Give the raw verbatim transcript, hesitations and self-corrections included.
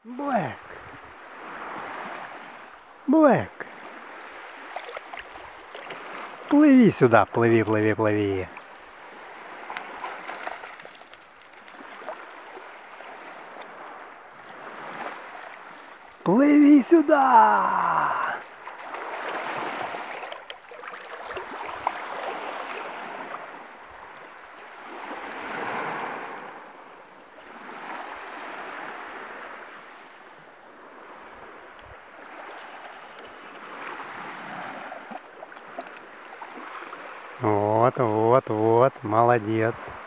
Блэк! Блэк! Плыви сюда, плыви, плыви, плыви. Плыви сюда! Вот, вот, вот, молодец.